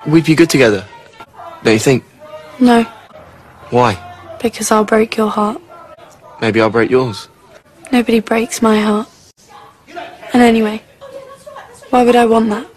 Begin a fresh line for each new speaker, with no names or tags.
We'd be good together. Don't you think?
No,
Why?
because I'll break your heart.
Maybe I'll break yours.
Nobody breaks my heart. And anyway, why would I want that?